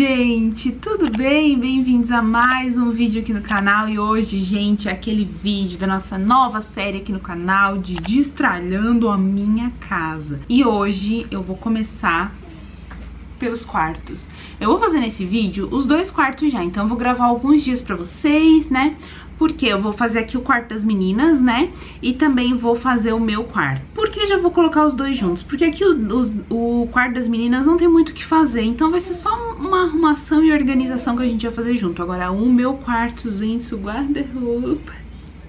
gente, tudo bem? Bem-vindos a mais um vídeo aqui no canal. E hoje, gente, é aquele vídeo da nossa nova série aqui no canal de Destralhando a Minha Casa. E hoje eu vou começar pelos quartos. Eu vou fazer nesse vídeo os dois quartos já, então eu vou gravar alguns dias pra vocês, né? Porque eu vou fazer aqui o quarto das meninas, né? E também vou fazer o meu quarto. Por que já vou colocar os dois juntos? Porque aqui o quarto das meninas não tem muito o que fazer. Então vai ser só uma arrumação e organização que a gente vai fazer junto. Agora o meu quarto, gente, o guarda-roupa,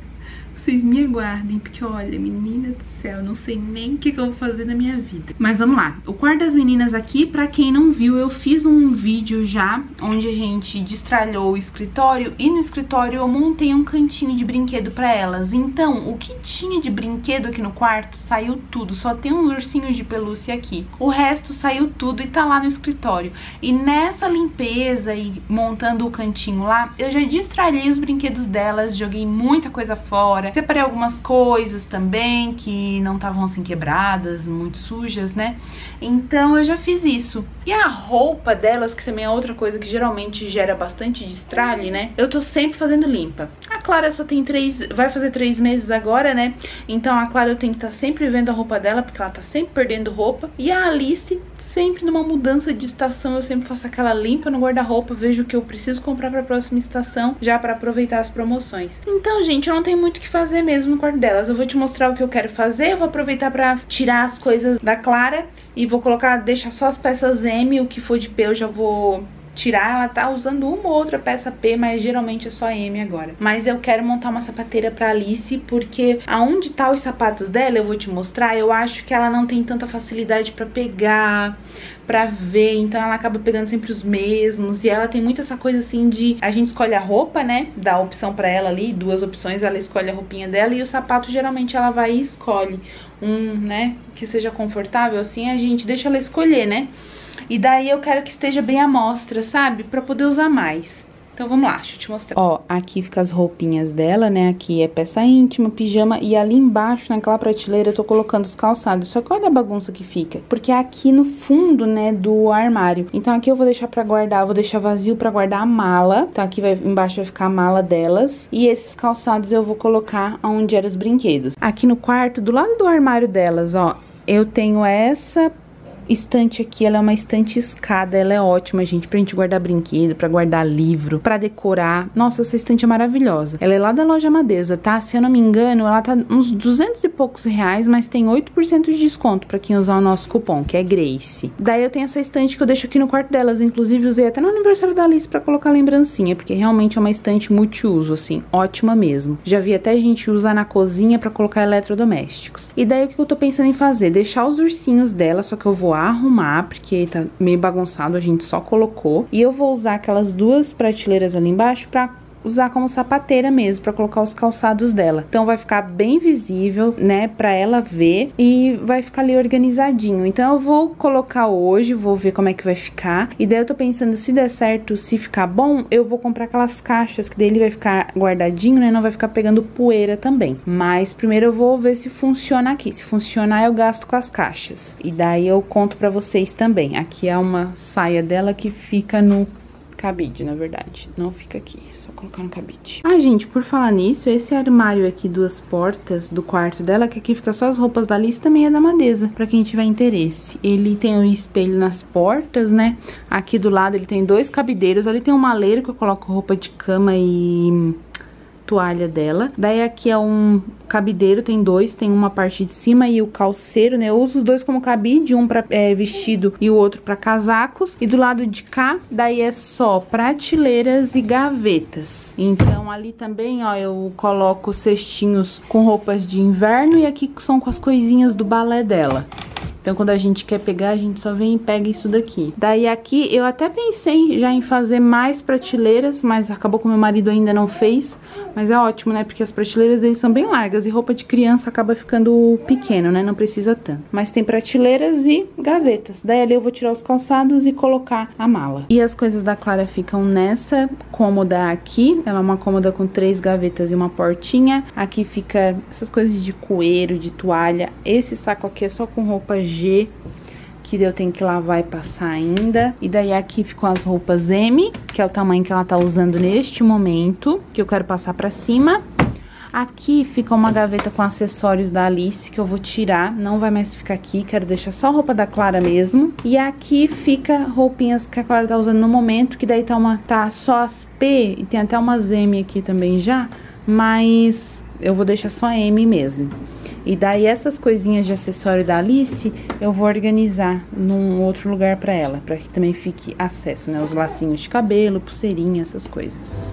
vocês me aguardem, porque olha, menina do céu, não sei nem o que eu vou fazer na minha vida. Mas vamos lá, o quarto das meninas aqui, pra quem não viu, eu fiz um vídeo já, onde a gente destralhou o escritório, e no escritório eu montei um cantinho de brinquedo pra elas. Então, o que tinha de brinquedo aqui no quarto, saiu tudo, só tem uns ursinhos de pelúcia aqui. O resto saiu tudo e tá lá no escritório. E nessa limpeza e montando o cantinho lá, eu já destralhei os brinquedos delas, joguei muita coisa fora. Separei algumas coisas também que não estavam assim quebradas, muito sujas, né? Então eu já fiz isso. E a roupa delas, que também é outra coisa que geralmente gera bastante destralhe, né? Eu tô sempre fazendo limpa. A Clara só tem vai fazer 3 meses agora, né? Então a Clara eu tenho que estar sempre vendo a roupa dela, porque ela tá sempre perdendo roupa. E a Alice, sempre numa mudança de estação, eu sempre faço aquela limpa no guarda-roupa, vejo o que eu preciso comprar pra próxima estação, já pra aproveitar as promoções. Então, gente, eu não tenho muito o que fazer mesmo no quarto delas. Eu vou te mostrar o que eu quero fazer, eu vou aproveitar pra tirar as coisas da Clara e vou colocar, deixar só as peças M, o que for de P eu já vou tirar. Ela tá usando uma ou outra peça P, mas geralmente é só M agora. Mas eu quero montar uma sapateira pra Alice, porque aonde tá os sapatos dela, eu vou te mostrar, eu acho que ela não tem tanta facilidade pra pegar, pra ver, então ela acaba pegando sempre os mesmos. E ela tem muito essa coisa assim de, a gente escolhe a roupa, né, dá a opção pra ela ali, 2 opções, ela escolhe a roupinha dela, e o sapato geralmente ela vai e escolhe um, né, que seja confortável, assim a gente deixa ela escolher, né. E daí eu quero que esteja bem à mostra, sabe? Pra poder usar mais. Então vamos lá, deixa eu te mostrar. Ó, aqui fica as roupinhas dela, né? Aqui é peça íntima, pijama. E ali embaixo, naquela prateleira, eu tô colocando os calçados. Só que olha a bagunça que fica. Porque é aqui no fundo, né, do armário. Então aqui eu vou deixar pra guardar, vou deixar vazio pra guardar a mala. Então aqui embaixo vai ficar a mala delas. E esses calçados eu vou colocar onde eram os brinquedos. Aqui no quarto, do lado do armário delas, ó, eu tenho essa estante aqui, ela é uma estante escada, ela é ótima, gente, pra gente guardar brinquedo, pra guardar livro, pra decorar. Nossa, essa estante é maravilhosa. Ela é lá da loja Madeza, tá? Se eu não me engano, ela tá uns 200 e poucos reais, mas tem 8% de desconto pra quem usar o nosso cupom, que é Grace. Daí eu tenho essa estante que eu deixo aqui no quarto delas, inclusive usei até no aniversário da Alice pra colocar lembrancinha, porque realmente é uma estante multiuso, assim, ótima mesmo. Já vi até gente usar na cozinha pra colocar eletrodomésticos. E daí o que eu tô pensando em fazer? Deixar os ursinhos dela, só que eu vou arrumar, porque tá meio bagunçado, a gente só colocou. E eu vou usar aquelas 2 prateleiras ali embaixo pra usar como sapateira mesmo, pra colocar os calçados dela. Então vai ficar bem visível, né, pra ela ver, e vai ficar ali organizadinho. Então eu vou colocar hoje, vou ver como é que vai ficar. E daí eu tô pensando, se der certo, se ficar bom, eu vou comprar aquelas caixas, que daí ele vai ficar guardadinho, né, não vai ficar pegando poeira também. Mas primeiro eu vou ver se funciona aqui. Se funcionar, eu gasto com as caixas. E daí eu conto pra vocês também. Aqui é uma saia dela que fica no cabide, na verdade. Não fica aqui, só colocar no cabide. Ah, gente, por falar nisso, esse armário aqui, 2 portas do quarto dela, que aqui fica só as roupas da Alice, também é da Madeza, pra quem tiver interesse. Ele tem um espelho nas portas, né? Aqui do lado ele tem 2 cabideiros, ali tem um maleiro que eu coloco roupa de cama e toalha dela. Daí aqui é um cabideiro, tem 2, tem uma parte de cima e o calceiro, né? Eu uso os 2 como cabide, um pra vestido e o outro pra casacos. E do lado de cá, daí é só prateleiras e gavetas. Então ali também, ó, eu coloco cestinhos com roupas de inverno, e aqui são com as coisinhas do balé dela. Então, quando a gente quer pegar, a gente só vem e pega isso daqui. Daí aqui, eu até pensei já em fazer mais prateleiras, mas acabou que meu marido ainda não fez. Mas é ótimo, né? Porque as prateleiras deles são bem largas e roupa de criança acaba ficando pequeno, né? Não precisa tanto. Mas tem prateleiras e gavetas. Daí ali eu vou tirar os calçados e colocar a mala. E as coisas da Clara ficam nessa cômoda aqui. Ela é uma cômoda com 3 gavetas e uma portinha. Aqui fica essas coisas de coeiro, de toalha. Esse saco aqui é só com roupa G. que eu tenho que lavar e passar ainda. E daí aqui ficam as roupas M, que é o tamanho que ela tá usando neste momento, que eu quero passar pra cima. Aqui fica uma gaveta com acessórios da Alice, que eu vou tirar, não vai mais ficar aqui, quero deixar só a roupa da Clara mesmo. E aqui fica roupinhas que a Clara tá usando no momento, que daí tá só as P, e tem até umas M aqui também já, mas eu vou deixar só M mesmo. E daí essas coisinhas de acessório da Alice, eu vou organizar num outro lugar pra ela, pra que também fique acesso, né, os lacinhos de cabelo, pulseirinha, essas coisas.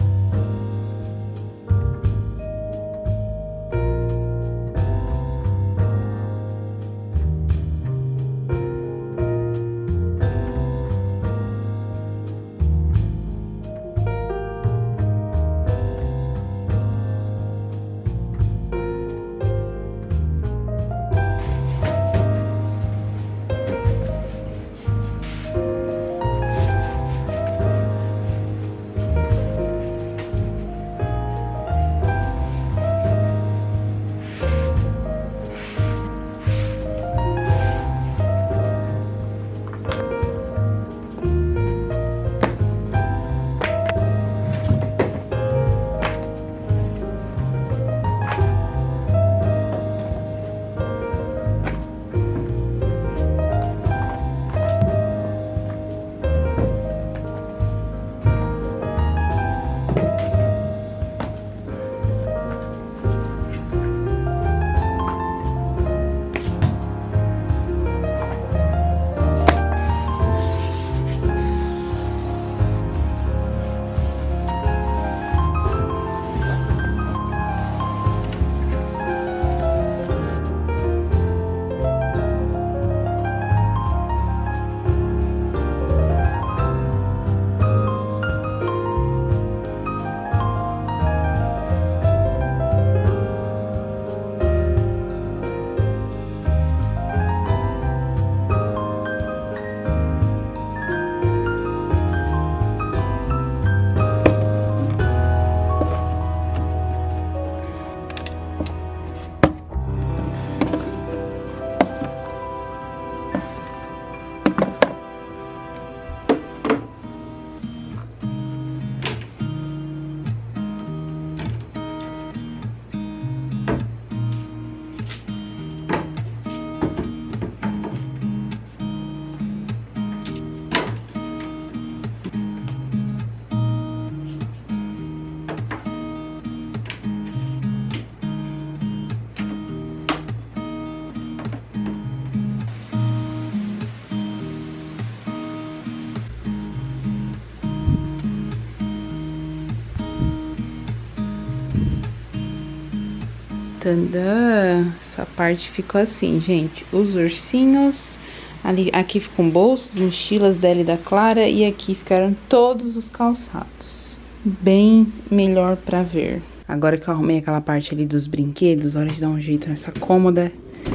Tadã! Essa parte ficou assim, gente. Os ursinhos, ali, aqui ficam bolsos, mochilas dela e da Clara, e aqui ficaram todos os calçados. Bem melhor pra ver. Agora que eu arrumei aquela parte ali dos brinquedos, hora de dar um jeito nessa cômoda.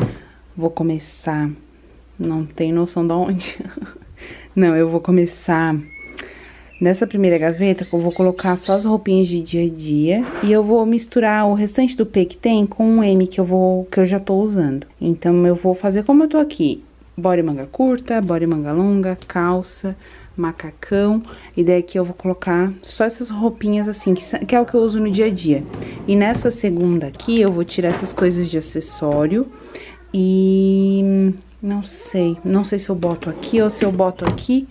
Vou começar... Não tenho noção de onde. Não, eu vou começar... Nessa primeira gaveta, eu vou colocar só as roupinhas de dia a dia. E eu vou misturar o restante do P que tem com o M que eu já tô usando. Então, eu vou fazer como eu tô aqui. Body manga curta, body manga longa, calça, macacão. E daí aqui eu vou colocar só essas roupinhas assim, que é o que eu uso no dia a dia. E nessa segunda aqui, eu vou tirar essas coisas de acessório. E... não sei se eu boto aqui ou se eu boto aqui.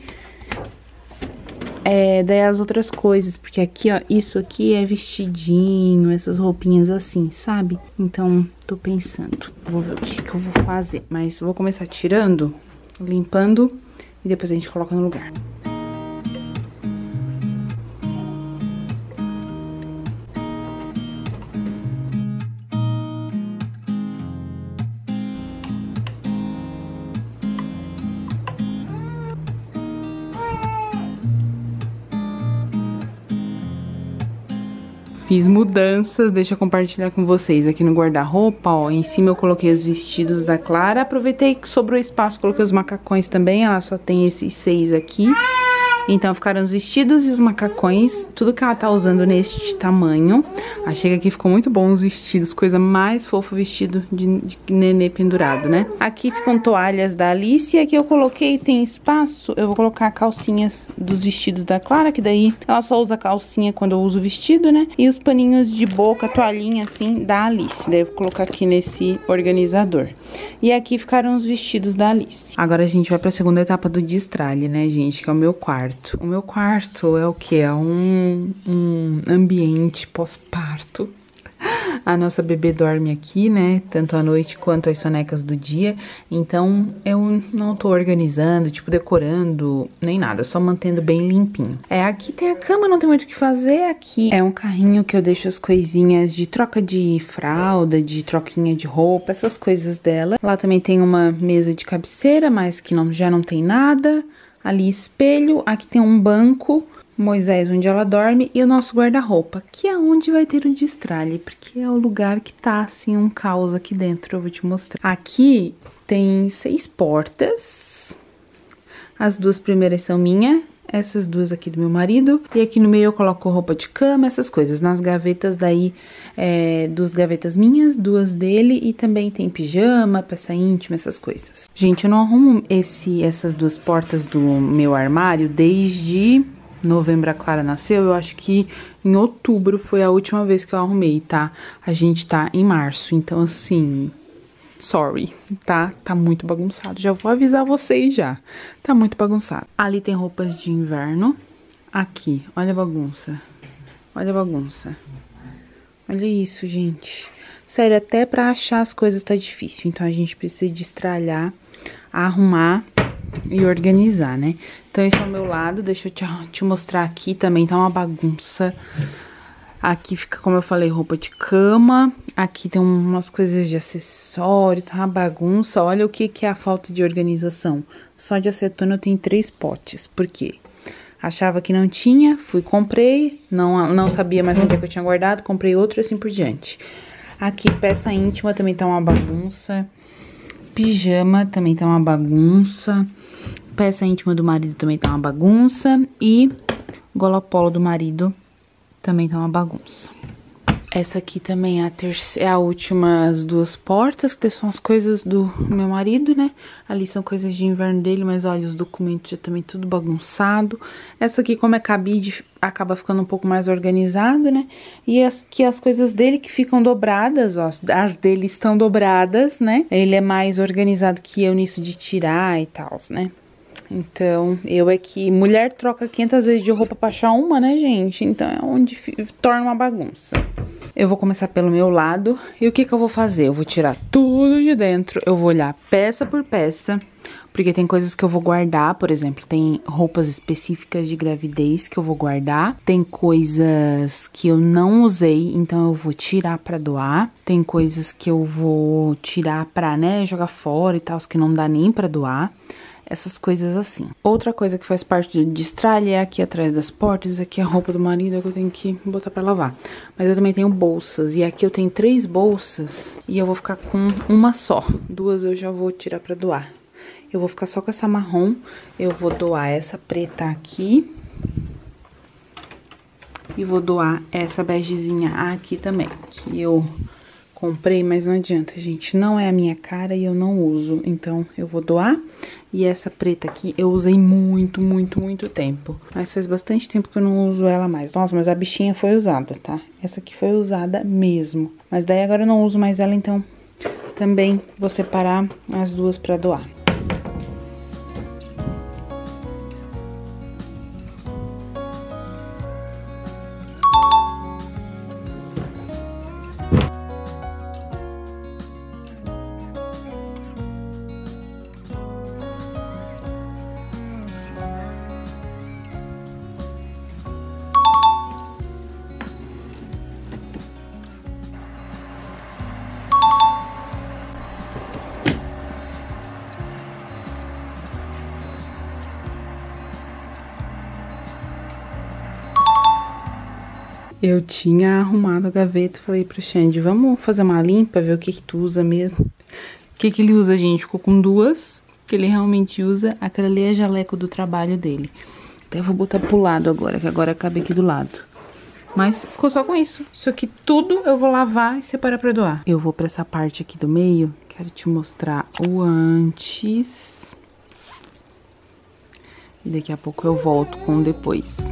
Daí as outras coisas, porque aqui, ó, isso aqui é vestidinho, essas roupinhas assim, sabe? Então, tô pensando, vou ver o que eu vou fazer. Mas vou começar tirando, limpando, e depois a gente coloca no lugar. Fiz mudanças, deixa eu compartilhar com vocês. Aqui no guarda-roupa, ó, em cima eu coloquei os vestidos da Clara. Aproveitei que sobrou espaço, coloquei os macacões também, ela só tem esses 6 aqui. Então ficaram os vestidos e os macacões, tudo que ela tá usando neste tamanho. Achei que aqui ficou muito bom os vestidos, coisa mais fofa, vestido de nenê pendurado, né? Aqui ficam toalhas da Alice, aqui eu coloquei, tem espaço, eu vou colocar calcinhas dos vestidos da Clara, que daí ela só usa calcinha quando eu uso o vestido, né? E os paninhos de boca, toalhinha assim, da Alice, daí eu vou colocar aqui nesse organizador. E aqui ficaram os vestidos da Alice. Agora a gente vai pra segunda etapa do destralhe, né, gente? Que é o meu quarto. O meu quarto é o quê? É um ambiente pós-parto. A nossa bebê dorme aqui, né? Tanto à noite quanto as sonecas do dia. Então, eu não tô organizando, tipo, decorando, nem nada. Só mantendo bem limpinho. Aqui tem a cama, não tem muito o que fazer. Aqui é um carrinho que eu deixo as coisinhas de troca de fralda, de troquinha de roupa, essas coisas dela. Lá também tem uma mesa de cabeceira, mas que já não tem nada. Ali espelho, aqui tem um banco, Moisés onde ela dorme e o nosso guarda-roupa, que é onde vai ter o destralhe, porque é o lugar que tá assim um caos aqui dentro, eu vou te mostrar. Aqui tem 6 portas, as 2 primeiras são minhas, essas 2 aqui do meu marido, e aqui no meio eu coloco roupa de cama, essas coisas. Nas gavetas daí, 2 gavetas minhas, 2 dele, e também tem pijama, peça íntima, essas coisas. Gente, eu não arrumo essas 2 portas do meu armário desde novembro. A Clara nasceu, eu acho que em outubro foi a última vez que eu arrumei, tá? A gente tá em março, então assim, sorry, tá? Tá muito bagunçado, já vou avisar vocês já. Tá muito bagunçado. Ali tem roupas de inverno. Aqui, olha a bagunça. Olha a bagunça. Olha isso, gente. Sério, até pra achar as coisas tá difícil, então a gente precisa destralhar, arrumar e organizar, né? Então esse é o meu lado, deixa eu te mostrar aqui também, tá uma bagunça. Aqui fica, como eu falei, roupa de cama. Aqui tem umas coisas de acessório, tá uma bagunça. Olha o que é a falta de organização. Só de acetona eu tenho 3 potes, por quê? Achava que não tinha, fui, comprei, não sabia mais onde é que eu tinha guardado, comprei outro e assim por diante. Aqui peça íntima também tá uma bagunça. Pijama também tá uma bagunça. Peça íntima do marido também tá uma bagunça. E gola polo do marido também tá uma bagunça. Essa aqui também é a última, as 2 portas, que são as coisas do meu marido, né? Ali são coisas de inverno dele, mas olha, os documentos já também tudo bagunçado. Essa aqui, como é cabide, acaba ficando um pouco mais organizado, né? E aqui as coisas dele que ficam dobradas, ó, as dele estão dobradas, né? Ele é mais organizado que eu nisso de tirar e tal, né? Então, eu é que... Mulher troca 500 vezes de roupa pra achar uma, né, gente? Então, é onde torna uma bagunça. Eu vou começar pelo meu lado. E o que eu vou fazer? Eu vou tirar tudo de dentro. Eu vou olhar peça por peça. Porque tem coisas que eu vou guardar. Por exemplo, tem roupas específicas de gravidez que eu vou guardar. Tem coisas que eu não usei, então eu vou tirar pra doar. Tem coisas que eu vou tirar pra, né, jogar fora e tal, que não dá nem pra doar. Essas coisas assim. Outra coisa que faz parte do destralhe é aqui atrás das portas. Aqui a roupa do marido que eu tenho que botar pra lavar. Mas eu também tenho bolsas. E aqui eu tenho 3 bolsas. E eu vou ficar com uma só. 2 eu já vou tirar pra doar. Eu vou ficar só com essa marrom. Eu vou doar essa preta aqui. E vou doar essa begezinha aqui também. Que eu comprei, mas não adianta, gente. Não é a minha cara e eu não uso. Então, eu vou doar. E essa preta aqui, eu usei muito tempo. Mas faz bastante tempo que eu não uso ela mais. Nossa, mas a bichinha foi usada, tá? Essa aqui foi usada mesmo. Mas daí agora eu não uso mais ela, então também vou separar as 2 pra doar. Eu tinha arrumado a gaveta, falei pro Xande, vamos fazer uma limpa, ver o que tu usa mesmo. O que ele usa, gente? Ficou com 2, que ele realmente usa. Aquela ali é jaleco do trabalho dele. Até vou botar pro lado agora, que agora cabe aqui do lado. Mas ficou só com isso. Isso aqui tudo eu vou lavar e separar pra doar. Eu vou pra essa parte aqui do meio. Quero te mostrar o antes. E daqui a pouco eu volto com o depois.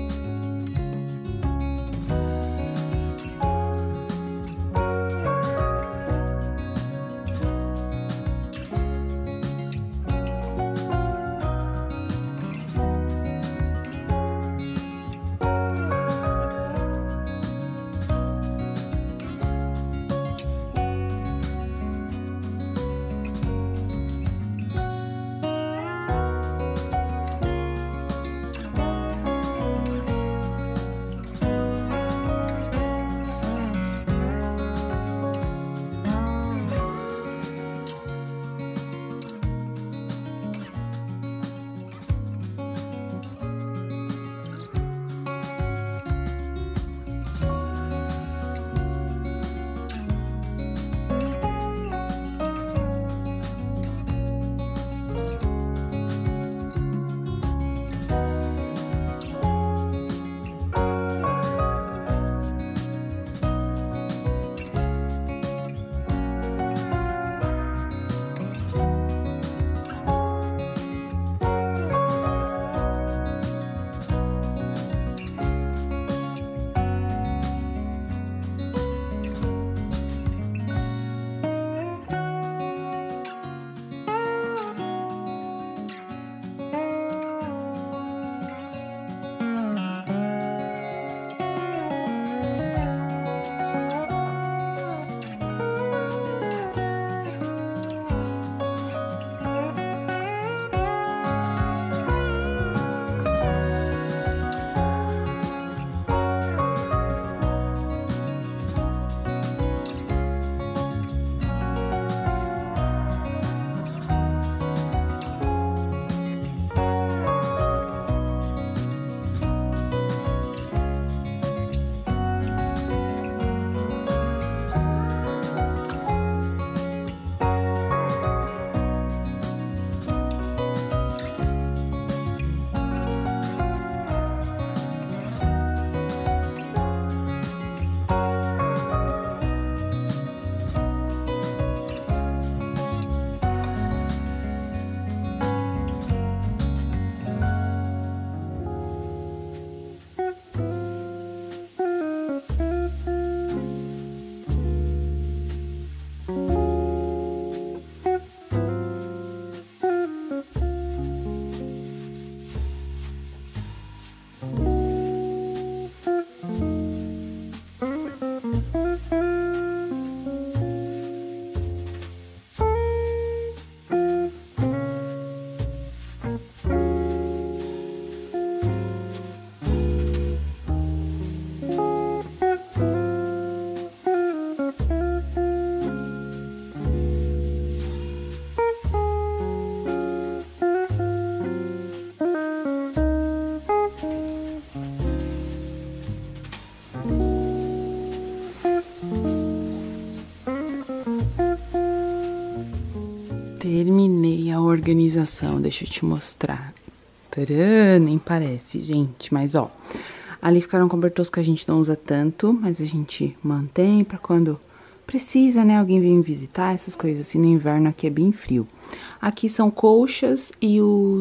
Terminei a organização, deixa eu te mostrar. Tcharam, nem parece, gente, mas ó, ali ficaram cobertores que a gente não usa tanto, mas a gente mantém pra quando precisa, né, alguém vem visitar, essas coisas assim, no inverno aqui é bem frio. Aqui são colchas e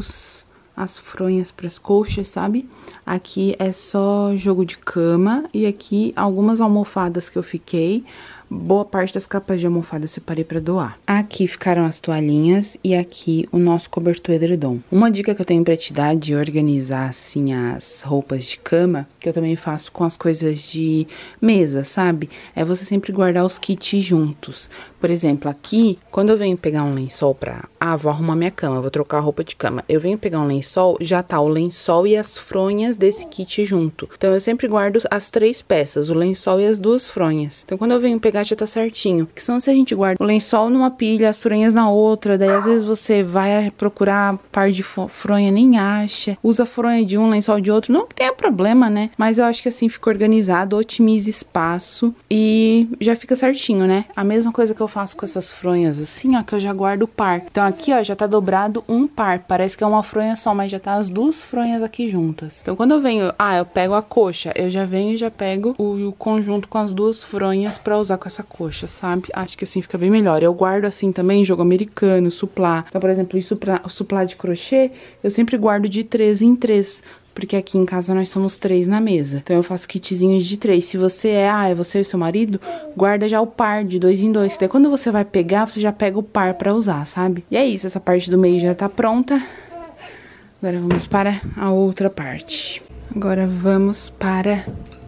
as fronhas pras colchas, sabe? Aqui é só jogo de cama e aqui algumas almofadas que eu fiquei. Boa parte das capas de almofada eu separei pra doar. Aqui ficaram as toalhinhas e aqui o nosso cobertor edredom. Uma dica que eu tenho pra te dar de organizar, assim, as roupas de cama, que eu também faço com as coisas de mesa, sabe? É você sempre guardar os kits juntos. Por exemplo, aqui, quando eu venho pegar um lençol pra... Ah, vou arrumar minha cama, vou trocar a roupa de cama. Eu venho pegar um lençol, já tá o lençol e as fronhas desse kit junto. Então, eu sempre guardo as 3 peças, o lençol e as 2 fronhas. Então, quando eu venho pegar pegar já tá certinho. Porque senão se a gente guarda o lençol numa pilha, as fronhas na outra, daí às vezes você vai procurar par de fronha, nem acha. Usa a fronha de um, lençol de outro, não que tenha problema, né? Mas eu acho que assim fica organizado, otimiza espaço e já fica certinho, né? A mesma coisa que eu faço com essas fronhas assim, ó, que eu já guardo o par. Então aqui, ó, já tá dobrado um par. Parece que é uma fronha só, mas já tá as duas fronhas aqui juntas. Então quando eu venho, eu pego a coxa, eu já venho e já pego o conjunto com as duas fronhas pra usar com essa coxa, sabe? Acho que assim fica bem melhor. Eu guardo assim também jogo americano, suplá. Então, por exemplo, o suplá de crochê, eu sempre guardo de 3 em 3. Porque aqui em casa nós somos 3 na mesa. Então eu faço kitzinhos de 3. Se você é você e seu marido, guarda já o par de 2 em 2. Daí quando você vai pegar, você já pega o par pra usar, sabe? E é isso, essa parte do meio já tá pronta. Agora vamos para a outra parte. Agora vamos para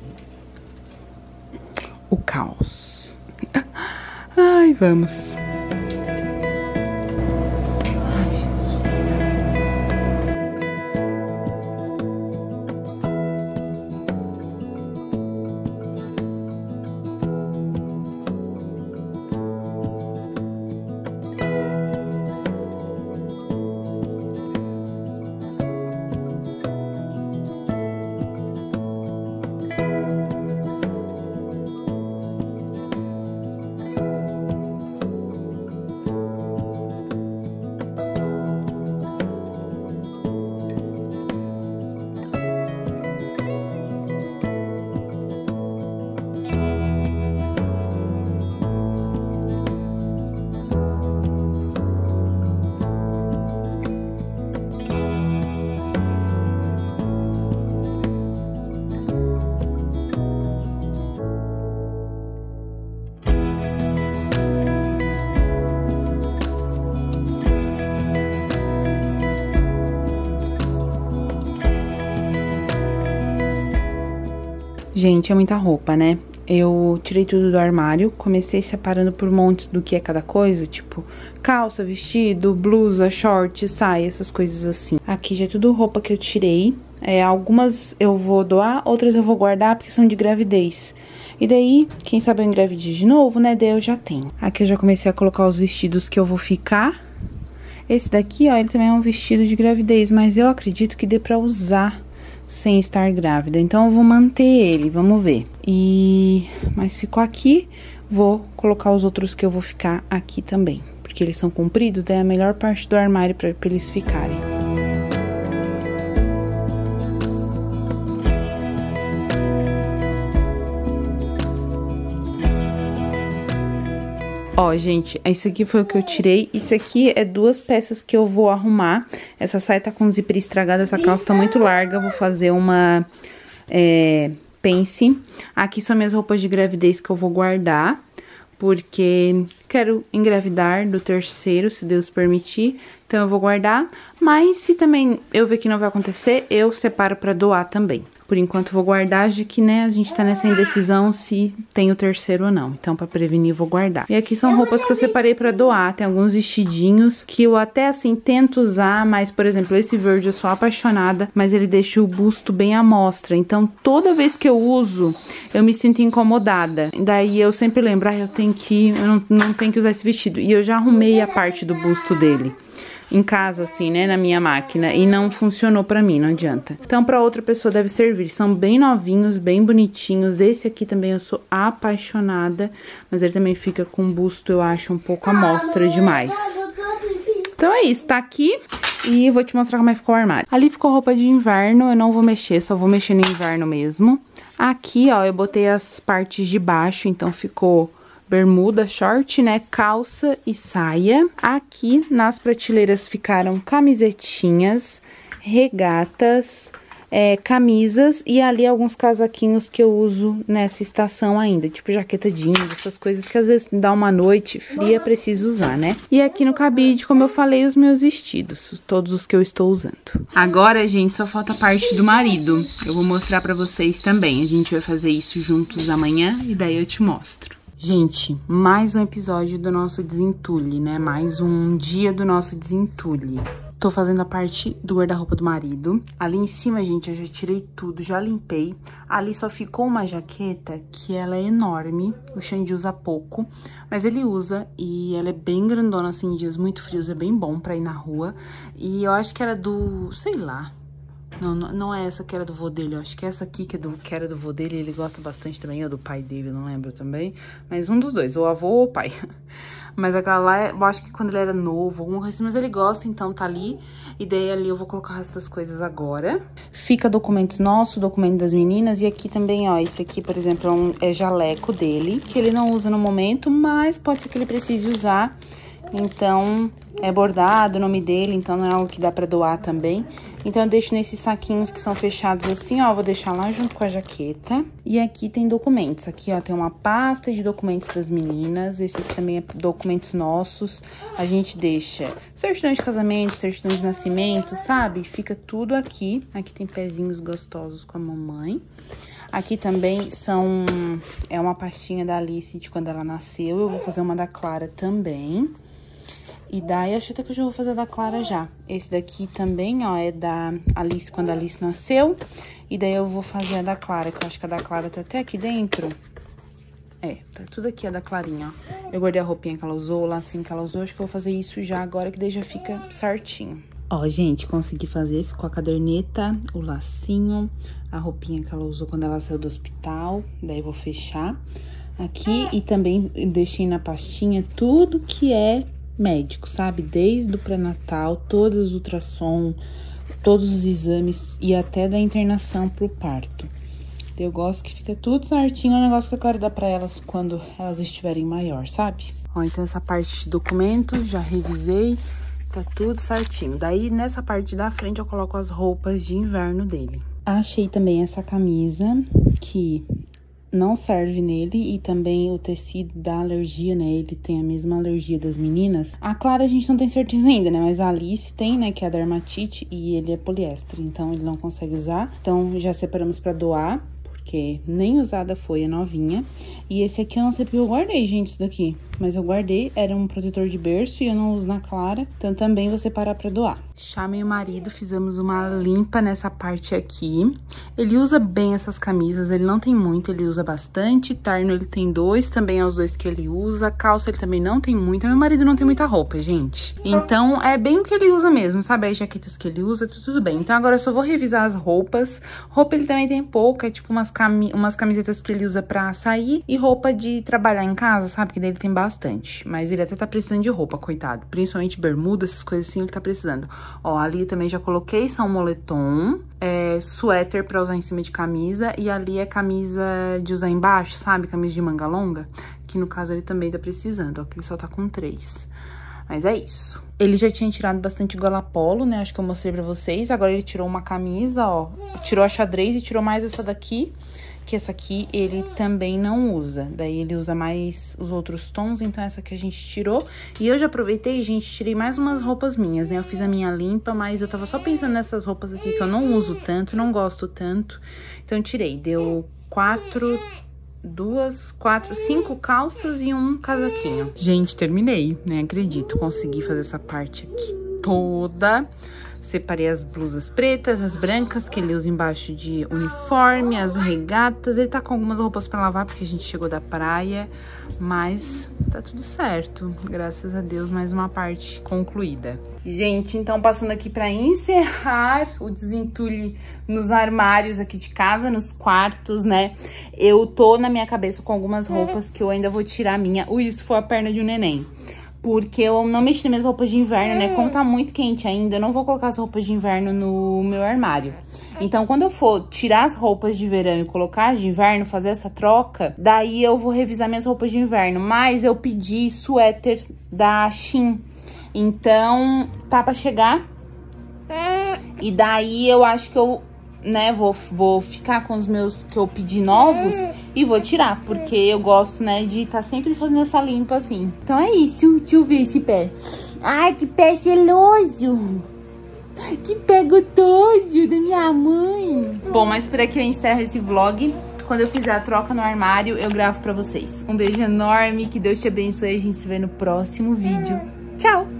o caos. Ai, vamos. Gente, é muita roupa, né? Eu tirei tudo do armário, comecei separando por montes do que é cada coisa, tipo calça, vestido, blusa, short, saia, essas coisas assim. Aqui já é tudo roupa que eu tirei, algumas eu vou doar, outras eu vou guardar porque são de gravidez. E daí, quem sabe eu engravide de novo, né? Daí eu já tenho. Aqui eu já comecei a colocar os vestidos que eu vou ficar. Esse daqui, ó, ele também é um vestido de gravidez, mas eu acredito que dê pra usar sem estar grávida, então eu vou manter ele, vamos ver. Mas ficou aqui, vou colocar os outros que eu vou ficar aqui também, porque eles são compridos, daí é a melhor parte do armário pra eles ficarem. Ó, gente, isso aqui foi o que eu tirei. Isso aqui é 2 peças que eu vou arrumar. Essa saia tá com zíper estragado, essa calça tá muito larga. Vou fazer uma pence. Aqui são minhas roupas de gravidez que eu vou guardar, porque quero engravidar do 3º, se Deus permitir. Então eu vou guardar, mas se também eu ver que não vai acontecer, eu separo pra doar também. Por enquanto vou guardar, já que, né, a gente tá nessa indecisão se tem o 3º ou não. Então, pra prevenir, vou guardar. E aqui são roupas que eu separei pra doar. Tem alguns vestidinhos que eu até, assim, tento usar. Mas, por exemplo, esse verde eu sou apaixonada, mas ele deixa o busto bem à mostra. Então, toda vez que eu uso, eu me sinto incomodada. Daí, eu sempre lembro, eu não tenho que usar esse vestido. E eu já arrumei a parte do busto dele em casa, assim, né, na minha máquina, e não funcionou pra mim, não adianta. Então, pra outra pessoa deve servir. São bem novinhos, bem bonitinhos. Esse aqui também eu sou apaixonada, mas ele também fica com o busto, eu acho, um pouco à mostra demais. Então é isso, tá aqui e vou te mostrar como é que ficou o armário. Ali ficou roupa de inverno, eu não vou mexer, só vou mexer no inverno mesmo. Aqui, ó, eu botei as partes de baixo, então ficou bermuda, short, né, calça e saia. Aqui nas prateleiras ficaram camisetinhas, regatas, camisas e ali alguns casaquinhos que eu uso nessa estação ainda, tipo jaqueta jeans, essas coisas que às vezes dá uma noite fria, preciso usar, né? E aqui no cabide, como eu falei, os meus vestidos, todos os que eu estou usando. Agora, gente, só falta a parte do marido. Eu vou mostrar pra vocês também. A gente vai fazer isso juntos amanhã e daí eu te mostro. Gente, mais um episódio do nosso desentulhe, né? Mais um dia do nosso desentulhe. Tô fazendo a parte do guarda-roupa do marido. Ali em cima, gente, eu já tirei tudo, já limpei. Ali só ficou uma jaqueta que ela é enorme. O Xande usa pouco, mas ele usa e ela é bem grandona, assim, em dias muito frios. É bem bom pra ir na rua. E eu acho que era do, sei lá. Não é essa que era do vô dele, eu acho que é essa aqui que era do vô dele, ele gosta bastante também, ou do pai dele, não lembro também. Mas um dos dois, ou avô ou pai. Mas aquela lá, eu acho que quando ele era novo, alguma coisa assim, mas ele gosta, então tá ali. E daí ali eu vou colocar o resto das coisas agora. Fica documentos nossos, documento das meninas. E aqui também, ó, esse aqui, por exemplo, é jaleco dele, que ele não usa no momento, mas pode ser que ele precise usar. Então, é bordado o nome dele, então não é algo que dá pra doar também. Então, eu deixo nesses saquinhos que são fechados assim, ó, vou deixar lá junto com a jaqueta. E aqui tem documentos, aqui, ó, tem uma pasta de documentos das meninas, esse aqui também é documentos nossos. A gente deixa certidão de casamento, certidão de nascimento, sabe? Fica tudo aqui. Aqui tem pezinhos gostosos com a mamãe. Aqui também é uma pastinha da Alice de quando ela nasceu, eu vou fazer uma da Clara também. E daí, acho até que eu já vou fazer a da Clara já. Esse daqui também, ó, é da Alice, quando a Alice nasceu. E daí eu vou fazer a da Clara, que eu acho que a da Clara tá até aqui dentro. É, tá tudo aqui a da Clarinha, ó. Eu guardei a roupinha que ela usou, o lacinho que ela usou. Acho que eu vou fazer isso já agora, que daí já fica certinho. Ó, gente, consegui fazer, ficou a caderneta, o lacinho, a roupinha que ela usou quando ela saiu do hospital. Daí eu vou fechar aqui e também deixei na pastinha tudo que é médico, sabe? Desde o pré-natal, todos os ultrassom, todos os exames e até da internação pro parto. Eu gosto que fica tudo certinho, é um negócio que eu quero dar pra elas quando elas estiverem maior, sabe? Ó, então essa parte de documento, já revisei, tá tudo certinho. Daí, nessa parte da frente, eu coloco as roupas de inverno dele. Achei também essa camisa, que não serve nele, e também o tecido dá alergia, né? Ele tem a mesma alergia das meninas. A Clara a gente não tem certeza ainda, né? Mas a Alice tem, né? Que é a dermatite, e ele é poliéster, então ele não consegue usar. Então, já separamos pra doar, porque nem usada foi, a novinha. E esse aqui eu não sei porque eu guardei, gente, isso daqui. Mas eu guardei, era um protetor de berço e eu não uso na Clara. Então também vou separar pra doar. Chamei o marido, fizemos uma limpa nessa parte aqui. Ele usa bem essas camisas, ele não tem muito, ele usa bastante. Terno ele tem 2, também é os 2 que ele usa. Calça ele também não tem muito. Meu marido não tem muita roupa, gente. Então é bem o que ele usa mesmo, sabe? As jaquetas que ele usa, tudo bem. Então agora eu só vou revisar as roupas. Roupa ele também tem pouca, é tipo umas camisetas que ele usa pra sair. E roupa de trabalhar em casa, sabe? Que dele tem bastante. Mas ele até tá precisando de roupa, coitado. Principalmente bermuda, essas coisas assim, ele tá precisando. Ó, ali também já coloquei, são moletom, suéter pra usar em cima de camisa. E ali é camisa de usar embaixo, sabe? Camisa de manga longa. Que no caso ele também tá precisando, ó. Que ele só tá com 3. Mas é isso. Ele já tinha tirado bastante gola polo, né? Acho que eu mostrei pra vocês. Agora ele tirou uma camisa, ó. Tirou a xadrez e tirou mais essa daqui. Que essa aqui ele também não usa. Daí ele usa mais os outros tons, então essa aqui a gente tirou. E eu já aproveitei, gente, tirei mais umas roupas minhas, né? Eu fiz a minha limpa, mas eu tava só pensando nessas roupas aqui que eu não uso tanto, não gosto tanto. Então eu tirei, deu 5 calças e um casaquinho. Gente, terminei, né? Acredito, consegui fazer essa parte aqui toda. Separei as blusas pretas, as brancas, que ele usa embaixo de uniforme, as regatas. Ele tá com algumas roupas pra lavar, porque a gente chegou da praia. Mas tá tudo certo. Graças a Deus, mais uma parte concluída. Gente, então passando aqui pra encerrar o desentulhe nos armários aqui de casa, nos quartos, né? Eu tô na minha cabeça com algumas roupas que eu ainda vou tirar a minha. Isso foi a perna de um neném. Porque eu não mexi nas minhas roupas de inverno, né? Como tá muito quente ainda, eu não vou colocar as roupas de inverno no meu armário. Então, quando eu for tirar as roupas de verão e colocar as de inverno, fazer essa troca, daí eu vou revisar minhas roupas de inverno. Mas eu pedi suéter da Shein. Então, tá pra chegar. E daí eu acho que eu, né, vou ficar com os meus que eu pedi novos e vou tirar, porque eu gosto, né, de estar sempre fazendo essa limpa assim. Então é isso, deixa eu ver esse pé. Ai, que pé seloso! Que pé gostoso da minha mãe! Bom, mas por aqui eu encerro esse vlog. Quando eu fizer a troca no armário, eu gravo pra vocês. Um beijo enorme, que Deus te abençoe e a gente se vê no próximo vídeo. Tchau!